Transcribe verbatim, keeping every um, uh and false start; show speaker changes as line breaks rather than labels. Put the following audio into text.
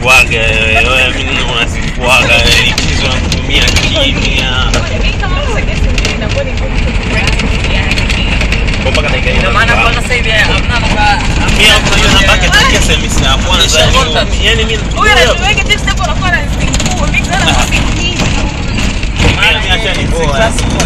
unasikuaga wewe, mimi unasikuaga likizo na kutumia kimya. Kwa mpaka dakika hii.
Maana kwa sasa hivi hamna kwa
mimi hapo hiyo namba yake takia semester ya kwanza. Yaani mimi
wewe unatuweka tips hapo na kwa na mix na mix.
mimi acha ni poa.